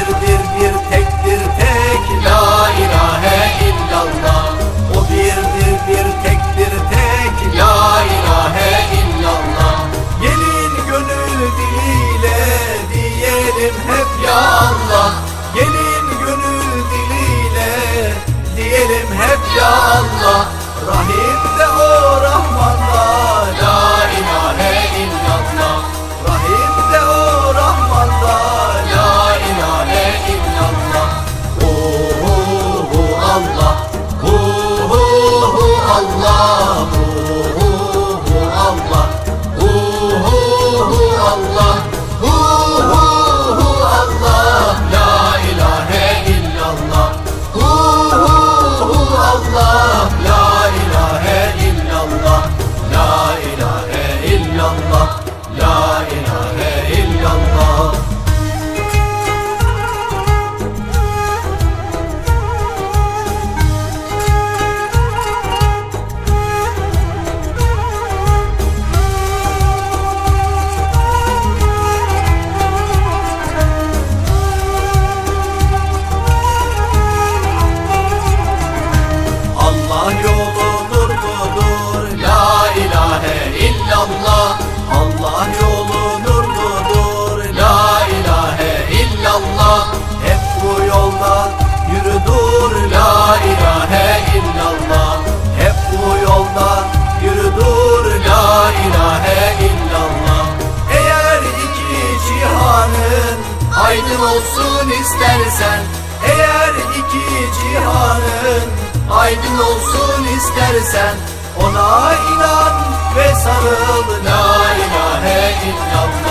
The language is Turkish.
birdir, bir tektir tek, la ilahe illallah. O birdir, bir tektir tek, la ilahe illallah. Gelin gönül diliyle diyelim hep ya Allah. Gelin gönül diliyle diyelim hep ya Allah. Rahim de o Rahman'da, la ilahe illallah. Rahim de o Rahman'da, la ilahe illallah. Hu Allah, hu Allah, hu Allah, hu Allah, hu Allah, la ilahe illallah. Hu Allah, la ilahe illallah, la ilahe illallah, la ilahe illallah. Allah yolu nurludur, la ilahe illallah. Allah yolu nurludur, la ilahe illallah. Hep bu yolda yürü dur, la ilahe illallah. Hep bu yolda yürü dur, la ilahe illallah. Eğer iki cihanın aydın olsun istersen, eğer iki cihanın aydın olsun istersen, ona inan ve sarıl, la ilahe illallah.